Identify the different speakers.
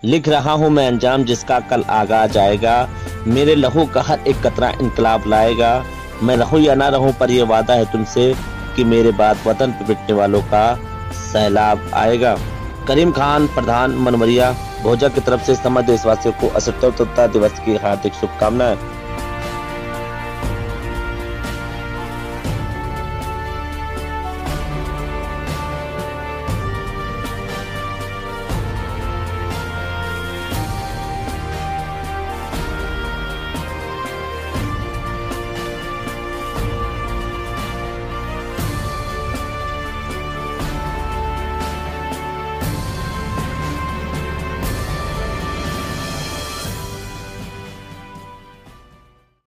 Speaker 1: लिख रहा हूँ मैं अंजाम जिसका कल आगाज आएगा। मेरे लहू का हर एक कतरा इनकलाब लाएगा। मैं रहूं या ना रहूं पर यह वादा है तुमसे कि मेरे बाद वतन पे पिटने वालों का सैलाब आएगा। करीम खान प्रधान मनवरिया भोजा की तरफ से समस्त देशवासियों को स्वतंत्रता दिवस की हार्दिक शुभकामनाएं।